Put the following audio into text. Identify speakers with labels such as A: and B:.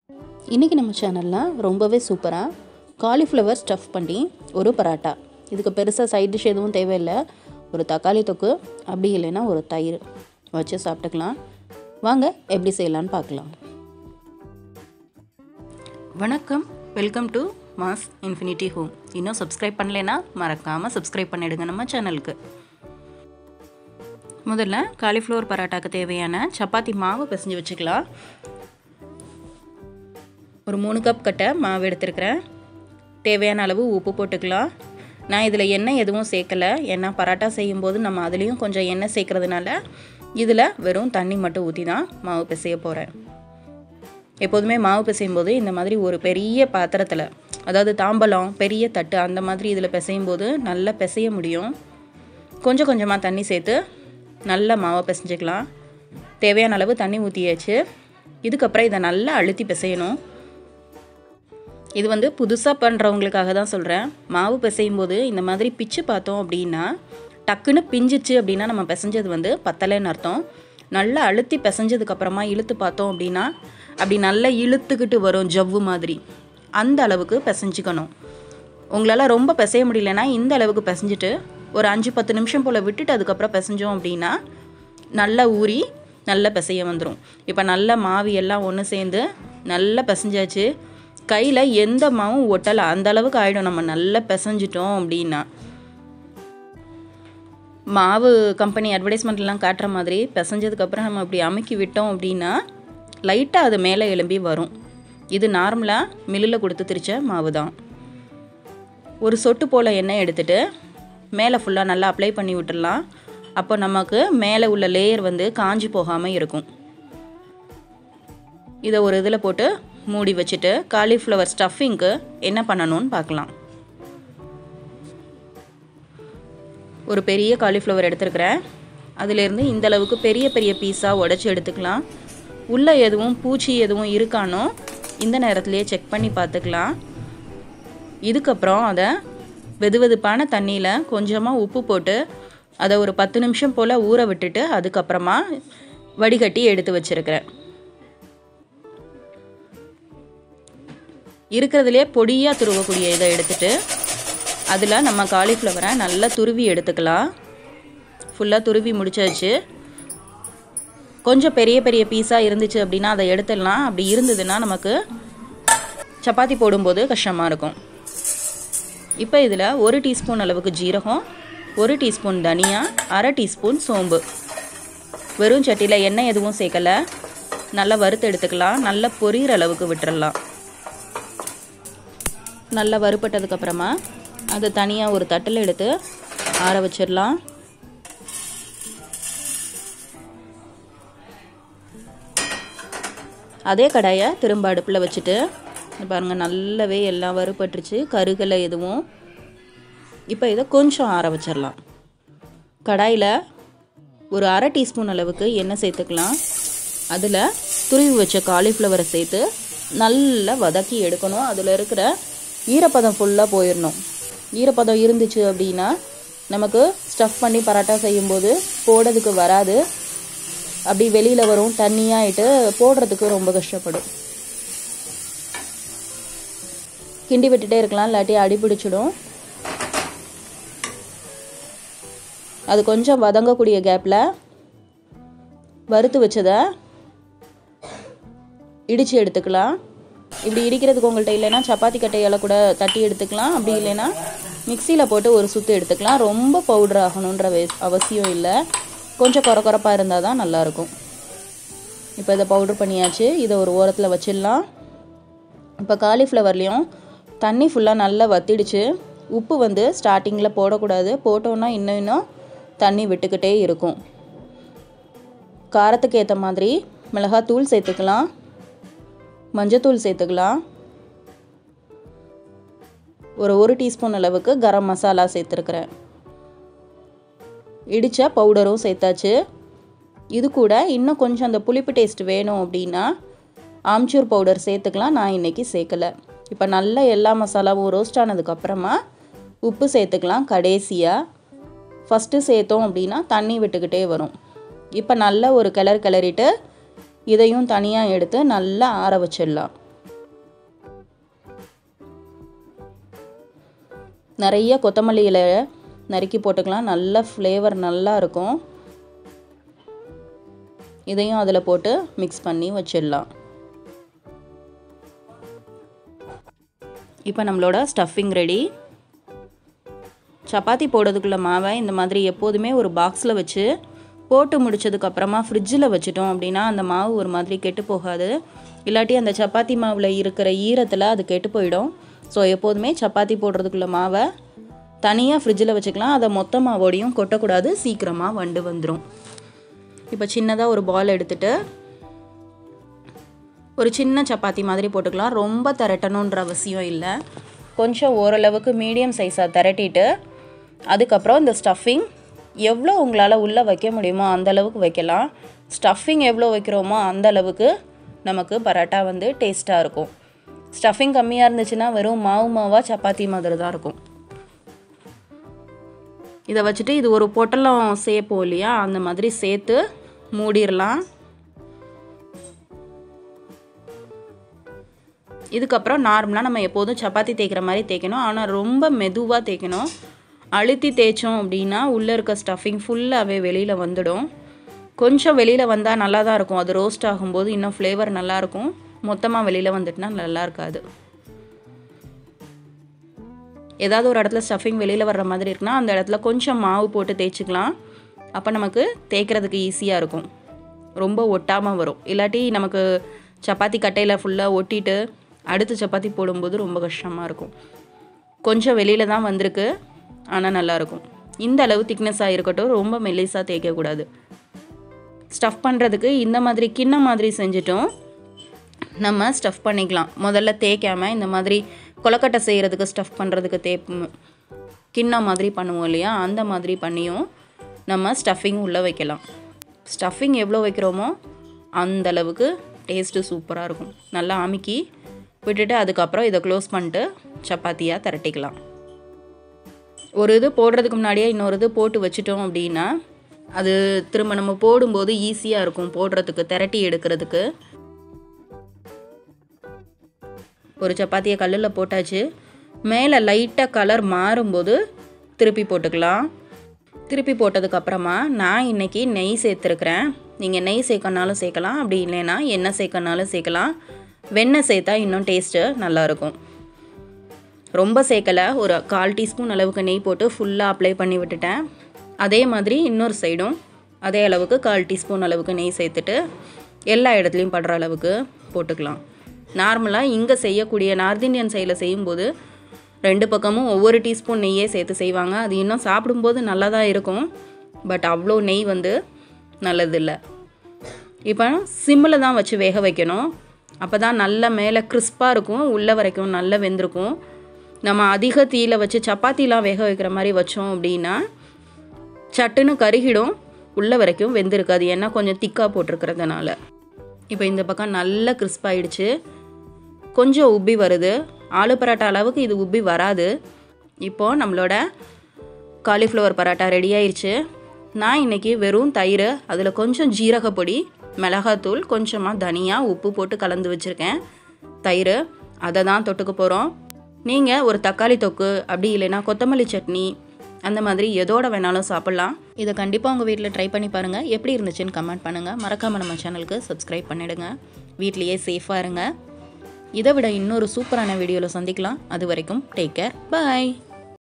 A: இன்றைக்கி நம்ம சேனலில் ரொம்பவே சூப்பராக காலிஃப்ளவர் ஸ்டஃப் பண்ணி ஒரு பராட்டா. இதுக்கு பெருசாக சைட் டிஷ் எதுவும் தேவையில்லை. ஒரு தக்காளி தொக்கு, அப்படி இல்லைன்னா ஒரு தயிர் வச்சு சாப்பிட்டுக்கலாம். வாங்க எப்படி செய்யலான்னு பார்க்கலாம். வணக்கம், welcome to Mass Infinity Home. இன்னும் சப்ஸ்கிரைப் பண்ணலைன்னா மறக்காமல் சப்ஸ்கிரைப் பண்ணிவிடுங்க நம்ம சேனலுக்கு. முதல்ல காலிஃப்ளவர் பராட்டாக்கு தேவையான சப்பாத்தி மாவு பிசைஞ்சு வச்சுக்கலாம். ஒரு 3 கப் கட்ட மாவு எடுத்துருக்கிறேன். தேவையான அளவு உப்பு போட்டுக்கலாம். நான் இதில் எண்ணெய் எதுவும் சேர்க்கலை, ஏன்னா பராட்டா செய்யும்போது நம்ம அதுலேயும் கொஞ்சம் எண்ணெய் சேர்க்குறதுனால இதில் வெறும் தண்ணி மட்டும் ஊற்றி தான் மாவு பிசைய போகிறேன். எப்போதுமே மாவு பிசையும் போது இந்த மாதிரி ஒரு பெரிய பாத்திரத்தில், அதாவது தாம்பலம் பெரிய தட்டு அந்த மாதிரி இதில் பிசையும் போது நல்லா பிசைய முடியும். கொஞ்சம் கொஞ்சமாக தண்ணி சேர்த்து நல்லா மாவை பிசைஞ்சிக்கலாம். தேவையான அளவு தண்ணி ஊற்றியாச்சு. இதுக்கப்புறம் இதை நல்லா அழுத்தி பிசையணும். இது புதுசாக பண்ணுறவங்களுக்காக தான் சொல்கிறேன். மாவு பிசையும் போது இந்த மாதிரி பிச்சு பார்த்தோம் அப்படின்னா, டக்குன்னு பிஞ்சிச்சு அப்படின்னா நம்ம பிசைஞ்சது பத்தலைன்னு அர்த்தம். நல்லா அழுத்தி பிசைஞ்சதுக்கப்புறமா இழுத்து பார்த்தோம் அப்படின்னா அப்படி நல்லா இழுத்துக்கிட்டு வரும் ஜவ்வு மாதிரி. அந்த அளவுக்கு பிசைஞ்சிக்கணும். உங்களால் ரொம்ப பிசைய முடியலன்னா இந்த அளவுக்கு பிசைஞ்சிட்டு ஒரு 5-10 நிமிஷம் போல் விட்டுட்டு அதுக்கப்புறம் பிசைஞ்சோம் அப்படின்னா நல்லா ஊறி நல்லா பிசைய வந்துடும். இப்போ நல்லா மாவு எல்லாம் ஒன்று சேர்ந்து நல்லா பிசைஞ்சாச்சு. கையில் எந்த மாவும் ஒட்டலை, அந்த அளவுக்கு ஆகிடும் நம்ம நல்லா பிசைஞ்சிட்டோம் அப்படின்னா. மாவு கம்பெனி அட்வர்டைஸ்மெண்ட்லாம் காட்டுற மாதிரி பிசைஞ்சதுக்கப்புறம் நம்ம அப்படி அமுக்கி விட்டோம் அப்படின்னா லைட்டாக அது மேலே எழும்பி வரும். இது நார்மலாக மில்லில் கொடுத்து திரிச்ச மாவு தான். ஒரு சொட்டு போல் எண்ணெய் எடுத்துகிட்டு மேலே ஃபுல்லாக நல்லா அப்ளை பண்ணி விட்டுடலாம். அப்போ நமக்கு மேலே உள்ள லேயர் காஞ்சி போகாமல் இருக்கும். இதை ஒரு இதில் போட்டு மூடி வச்சுட்டு காலிஃப்ளவர் ஸ்டஃபிங்க்கு என்ன பண்ணணும்னு பார்க்கலாம். ஒரு பெரிய காலிஃப்ளவர் எடுத்துருக்கிறேன். அதிலேருந்து இந்தளவுக்கு பெரிய பெரிய பீஸாக உடச்சி எடுத்துக்கலாம். உள்ளே எதுவும் பூச்சி எதுவும் இருக்கானோ இந்த நேரத்துலையே செக் பண்ணி பார்த்துக்கலாம். இதுக்கப்புறம் அதை வெதுவெதுப்பான தண்ணியில் கொஞ்சமாக உப்பு போட்டு அதை ஒரு 10 நிமிஷம் போல் ஊற விட்டுட்டு அதுக்கப்புறமா வடிகட்டி எடுத்து வச்சுருக்கிறேன். இருக்கிறதுலே பொடியாக துருவக்கூடிய இதை எடுத்துகிட்டு அதில் நம்ம காலிஃப்ளவரை நல்லா துருவி எடுத்துக்கலாம். ஃபுல்லாக துருவி முடிச்சாச்சு. கொஞ்சம் பெரிய பெரிய பீஸாக இருந்துச்சு அப்படின்னா அதை எடுத்துடலாம். அப்படி இருந்ததுன்னா நமக்கு சப்பாத்தி போடும்போது கஷ்டமாக இருக்கும். இப்போ இதில் 1 டீஸ்பூன் அளவுக்கு ஜீரகம், 1 டீஸ்பூன் தனியா, 1/2 டீஸ்பூன் சோம்பு. வெறும் சட்டியில் எண்ணெய் எதுவும் சேர்க்கலை. நல்லா வறுத்து எடுத்துக்கலாம். நல்லா பொரியிற அளவுக்கு விட்டுறலாம். நல்லா வறுப்பட்டதுக்கப்புறமா அதை தனியாக ஒரு தட்டில் எடுத்து ஆற வச்சிடலாம். அதே கடாயை திரும்ப அடுப்பில் வச்சுட்டு பாருங்கள், நல்லாவே எல்லாம் வறுப்பட்டுருச்சு, கருகலை எதுவும். இப்போ இதை கொஞ்சம் ஆற வச்சிடலாம். கடாயில் ஒரு 1/2 டீஸ்பூன் அளவுக்கு எண்ணெய் சேர்த்துக்கலாம். அதில் துருவி வச்ச காலிஃப்ளவரை சேர்த்து நல்லா வதக்கி எடுக்கணும். அதில் இருக்கிற ஈரப்பதம் ஃபுல்லாக போயிடணும். ஈரப்பதம் இருந்துச்சு அப்படின்னா நமக்கு ஸ்டஃப் பண்ணி பராட்டா செய்யும்போது போடுறதுக்கு வராது. அப்படி வெளியில் வரும், தண்ணியாகிட்டு போடுறதுக்கு ரொம்ப கஷ்டப்படும். கிண்டி விட்டுட்டே இருக்கலாம், இல்லாட்டி அடிபிடிச்சிடும். அது கொஞ்சம் வதங்கக்கூடிய கேப்பில் வறுத்து வச்சதை இடித்து எடுத்துக்கலாம். இப்படி இடிக்கிறதுக்கு உங்கள்கிட்ட இல்லைன்னா சப்பாத்தி கட்டையால் கூட தட்டி எடுத்துக்கலாம். அப்படி இல்லைன்னா மிக்சியில் போட்டு ஒரு சுற்று எடுத்துக்கலாம். ரொம்ப பவுடர் ஆகணுன்ற அவசியம் இல்லை. கொஞ்சம் கொரப்பாக இருந்தால் தான் நல்லாயிருக்கும். இப்போ இதை பவுடர் பண்ணியாச்சு. இதை ஒரு ஓரத்தில் வச்சிடலாம். இப்போ காலிஃப்ளவர்லேயும் தண்ணி ஃபுல்லாக நல்லா வத்திடுச்சு. உப்பு ஸ்டார்டிங்கில் போடக்கூடாது. போட்டோன்னா இன்னும் தண்ணி விட்டுக்கிட்டே இருக்கும். காரத்துக்கு ஏற்ற மாதிரி மிளகாத்தூள் சேர்த்துக்கலாம், மஞ்சத்தூள் சேர்த்துக்கலாம். ஒரு 1 டீஸ்பூன் அளவுக்கு கரம் மசாலா சேர்த்துருக்குறேன். இடித்த பவுடரும் சேர்த்தாச்சு. இது கூட இன்னும் கொஞ்சம் அந்த புளிப்பு டேஸ்ட் வேணும் அப்படின்னா ஆம்ச்சூர் பவுடர் சேர்த்துக்கலாம். நான் இன்றைக்கி சேர்க்கலை. இப்போ நல்லா எல்லா மசாலாவும் ரோஸ்ட் ஆனதுக்கப்புறமா உப்பு சேர்த்துக்கலாம். கடைசியாக ஃபஸ்ட்டு சேர்த்தோம் அப்படின்னா தண்ணி விட்டுக்கிட்டே வரும். இப்போ நல்லா ஒரு கிளறிட்டு இதையும் தனியாக எடுத்து நல்லா ஆற வச்சிடலாம். நிறைய கொத்தமல்லி இலை நறுக்கி போட்டுக்கலாம். நல்ல ஃப்ளேவர் நல்லா இருக்கும். இதையும் அதில் போட்டு மிக்ஸ் பண்ணி வச்சிடலாம். இப்போ நம்மளோட ஸ்டஃபிங் ரெடி. சப்பாத்தி போடுறதுக்குள்ள மாவை இந்த மாதிரி எப்போதுமே ஒரு பாக்ஸில் வச்சு போட்டு முடிச்சதுக்கப்புறமா ஃப்ரிட்ஜில் வச்சுட்டோம் அப்படின்னா அந்த மாவு ஒரு மாதிரி கெட்டு போகாது. இல்லாட்டி அந்த சப்பாத்தி மாவில் இருக்கிற ஈரத்தில் அது கெட்டு போயிடும். ஸோ எப்போதுமே சப்பாத்தி போடுறதுக்குள்ள மாவை தனியாக ஃப்ரிட்ஜில் வச்சுக்கலாம். அதை மொத்த மாவோடையும் கொட்டக்கூடாது, சீக்கிரமாக வண்டு வந்துடும். இப்போ சின்னதாக ஒரு பால் எடுத்துகிட்டு ஒரு சின்ன சப்பாத்தி மாதிரி போட்டுக்கலாம். ரொம்ப திரட்டணுன்ற அவசியம் இல்லை. கொஞ்சம் ஓரளவுக்கு மீடியம் சைஸாக திரட்டிட்டு அதுக்கப்புறம் இந்த ஸ்டஃபிங் எவ்வளோ உங்களால் உள்ளே வைக்க முடியுமோ அந்தளவுக்கு வைக்கலாம். ஸ்டஃபிங் எவ்வளோ வைக்கிறோமோ அந்தளவுக்கு நமக்கு பரோட்டா வந்து டேஸ்ட்டாக இருக்கும். ஸ்டஃபிங் கம்மியாக இருந்துச்சுன்னா வெறும் மாவாக சப்பாத்தி மாதிரி தான் இருக்கும். இதை வச்சுட்டு இது ஒரு பொட்டலம் சேர்ப்போம் இல்லையா, அந்த மாதிரி சேர்த்து மூடிடலாம். இதுக்கப்புறம் நார்மலாக நம்ம எப்போதும் சப்பாத்தி தேய்க்கிற மாதிரி தேய்க்கணும். ஆனால் ரொம்ப மெதுவாக தேய்க்கணும். அழுத்தி தேய்ச்சோம் அப்படின்னா உள்ளே இருக்க ஸ்டஃபிங் ஃபுல்லாகவே வெளியில் வந்துடும். கொஞ்சம் வெளியில் வந்தால் நல்லா தான் இருக்கும். அது ரோஸ்ட் ஆகும்போது இன்னும் ஃப்ளேவர் நல்லாயிருக்கும். மொத்தமாக வெளியில் வந்துட்டுனா நல்லா இருக்காது. ஏதாவது ஒரு இடத்துல ஸ்டஃபிங் வெளியில் வர்ற மாதிரி இருக்குன்னா அந்த இடத்துல கொஞ்சம் மாவு போட்டு தேய்ச்சிக்கலாம். அப்போ நமக்கு தேய்க்கிறதுக்கு ஈஸியாக இருக்கும். ரொம்ப ஒட்டாமல் வரும். இல்லாட்டி நமக்கு சப்பாத்தி கட்டையில் ஃபுல்லாக ஒட்டிட்டு அடுத்து சப்பாத்தி போடும்போது ரொம்ப கஷ்டமாக இருக்கும். கொஞ்சம் வெளியில் தான் வந்திருக்கு, ஆனால் நல்லாயிருக்கும். இந்த அளவு திக்னஸாக இருக்கட்டும். ரொம்ப மெல்லிஸாக தேய்க்கக்கூடாது. ஸ்டஃப் பண்ணுறதுக்கு இந்த மாதிரி கிண்ணம் மாதிரி செஞ்சுட்டோம் நம்ம ஸ்டஃப் பண்ணிக்கலாம். முதல்ல தேய்க்காமல் இந்த மாதிரி கொலக்கட்டை செய்கிறதுக்கு ஸ்டஃப் பண்ணுறதுக்கு கிண்ணம் மாதிரி பண்ணுவோம் இல்லையா, அந்த மாதிரி பண்ணியும் நம்ம ஸ்டஃபிங் உள்ளே வைக்கலாம். ஸ்டஃபிங் எவ்வளோ வைக்கிறோமோ அந்தளவுக்கு டேஸ்ட்டு சூப்பராக இருக்கும். நல்லா அமுக்கி விட்டுட்டு அதுக்கப்புறம் இதை க்ளோஸ் பண்ணிட்டு சப்பாத்தியாக திரட்டிக்கலாம். ஒரு இது போடுறதுக்கு முன்னாடியே இன்னொரு இது போட்டு வச்சிட்டோம் அப்படின்னா அது திரும்ப நம்ம போடும்போது ஈஸியாக இருக்கும் போடுறதுக்கு, திரட்டி எடுக்கிறதுக்கு. ஒரு சப்பாத்தியை கல்லில் போட்டாச்சு. மேலே லைட்டாக கலர் மாறும்போது திருப்பி போட்டுக்கலாம். திருப்பி போட்டதுக்கப்புறமா நான் இன்றைக்கி நெய் சேர்த்துருக்குறேன். நீங்கள் நெய் சேர்க்கனாலும் சேர்க்கலாம், அப்படி இல்லைன்னா எண்ணெய் சேர்க்கனாலும் சேர்க்கலாம். வெண்ணெய் சேர்த்தா இன்னும் டேஸ்ட்டு நல்லாயிருக்கும். ரொம்ப சேர்க்கலை, ஒரு 1/4 டீஸ்பூன் அளவுக்கு நெய் போட்டு ஃபுல்லாக அப்ளை பண்ணி விட்டுட்டேன். அதே மாதிரி இன்னொரு சைடும் அதே அளவுக்கு 1/4 டீஸ்பூன் அளவுக்கு நெய் சேர்த்துட்டு எல்லா இடத்துலையும் படுற அளவுக்கு போட்டுக்கலாம். நார்மலாக இங்கே செய்யக்கூடிய நார்த் இந்தியன் சைடில் செய்யும்போது 2 பக்கமும் ஒவ்வொரு டீஸ்பூன் நெய்யே சேர்த்து செய்வாங்க. அது இன்னும் சாப்பிடும்போது நல்லா தான் இருக்கும். பட் அவ்வளோ நெய் வந்து நல்லதில்லை. இப்போ சிம்மில் தான் வச்சு வேக வைக்கணும். அப்போ தான் நல்ல மேலே கிறிஸ்பாக இருக்கும், உள்ளே வரைக்கும் நல்லா வெந்திருக்கும். நம்ம அதிக தீயில வச்சு சப்பாத்திலாம் வேக வைக்கிற மாதிரி வச்சோம் அப்படின்னா சட்டுன்னு கருகிடும், உள்ளே வரைக்கும் வெந்திருக்காது. ஏன்னா கொஞ்சம் திக்காக போட்டிருக்கிறதுனால. இப்போ இந்த பக்கம் நல்லா கிறிஸ்பாயிடுச்சு, கொஞ்சம் உப்பி வருது. ஆலு பரோட்டா அளவுக்கு இது உப்பி வராது. இப்போது நம்மளோட காலிஃப்ளவர் பரோட்டா ரெடி ஆயிடுச்சு. நான் இன்றைக்கி வெறும் தயிர், அதில் கொஞ்சம் ஜீரகப்பொடி, மிளகாத்தூள், கொஞ்சமாக தனியா, உப்பு போட்டு கலந்து வச்சுருக்கேன். தயிர் அதை தான் தொட்டுக்க போகிறோம். நீங்கள் ஒரு தக்காளி தொக்கு அப்படி இல்லைன்னா கொத்தமல்லி சட்னி அந்த மாதிரி எதோட வேணாலும் சாப்பிட்லாம். இதை கண்டிப்பாக உங்கள் வீட்டில் ட்ரை பண்ணி பாருங்கள். எப்படி இருந்துச்சுன்னு கமெண்ட் பண்ணுங்கள். மறக்காமல் நம்ம சேனலுக்கு சப்ஸ்கிரைப் பண்ணிவிடுங்க. வீட்லேயே சேஃபாக இருங்க. இதை விட இன்னொரு சூப்பரான வீடியோவில் சந்திக்கலாம். அது வரைக்கும் டேக் கேர், பாய்.